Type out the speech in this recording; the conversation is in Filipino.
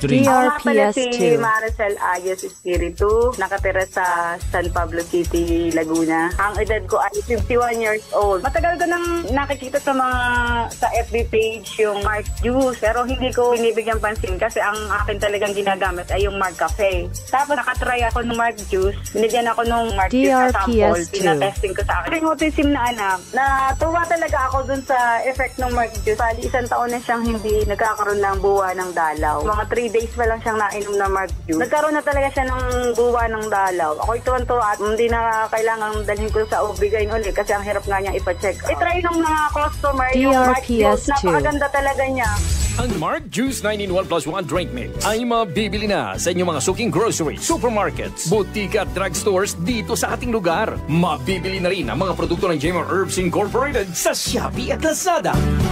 3. Ako nga pala si DRPS2. Maricel Ayos Espiritu, nakatira sa San Pablo City, Laguna. Ang edad ko ay 51 years old. Matagal ko nang nakikita sa FB page yung Mark Juice, pero hindi ko binibigyan pansin kasi ang akin talagang ginagamit ay yung Mark Cafe. Tapos nakatry ako ng Mark Juice, binigyan ako ng Mark Juice na sample, DRPS2. pinatesting ko sa akin. Yung autism na anak, natuwa talaga ako dun sa effect ng Mark Juice. Bali, 1 taon na siyang hindi nagkakaroon ng buwa ng dalaw. Mga 3 days pa lang siyang nainom na Mark Juice. Nagkaroon na talaga siya ng buwa ng dalaw. Ako'y tuwan-tuwa at hindi na kailangan dalhin ko sa OB-GYN ulit kasi ang hirap nga niya ipacheck. I-try ng mga customer yung Mark Juice. DRPS2. Napakaganda talaga niya. Ang Mark Juice 9-in-1 plus 1 drink mix ay mabibili na sa inyong mga suking groceries, supermarkets, butika at drugstores dito sa ating lugar. Mabibili na rin ang mga produkto ng Jemar Herbs Incorporated sa Shopee at Lazada.